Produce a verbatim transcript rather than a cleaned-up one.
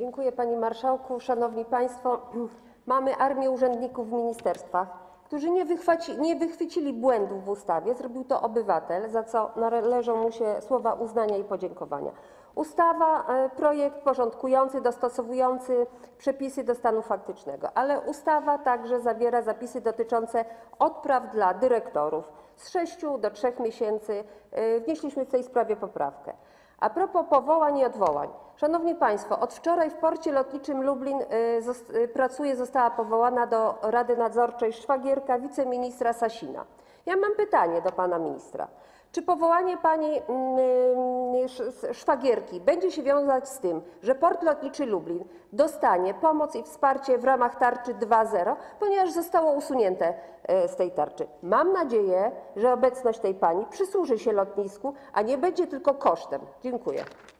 Dziękuję Panie Marszałku. Szanowni Państwo, mamy armię urzędników w ministerstwach, którzy nie, wychwaci, nie wychwycili błędów w ustawie. Zrobił to obywatel, za co należą mu się słowa uznania i podziękowania. Ustawa, projekt porządkujący, dostosowujący przepisy do stanu faktycznego, ale ustawa także zawiera zapisy dotyczące odpraw dla dyrektorów z sześciu do trzech miesięcy. Wnieśliśmy w tej sprawie poprawkę. A propos powołań i odwołań. Szanowni Państwo, od wczoraj w porcie lotniczym Lublin pracuje, została powołana do Rady Nadzorczej szwagierka wiceministra Sasina. Ja mam pytanie do Pana Ministra. Czy powołanie Pani szwagierki będzie się wiązać z tym, że port lotniczy Lublin dostanie pomoc i wsparcie w ramach tarczy dwa zero, ponieważ zostało usunięte z tej tarczy? Mam nadzieję, że obecność tej Pani przysłuży się lotnisku, a nie będzie tylko kosztem. Dziękuję.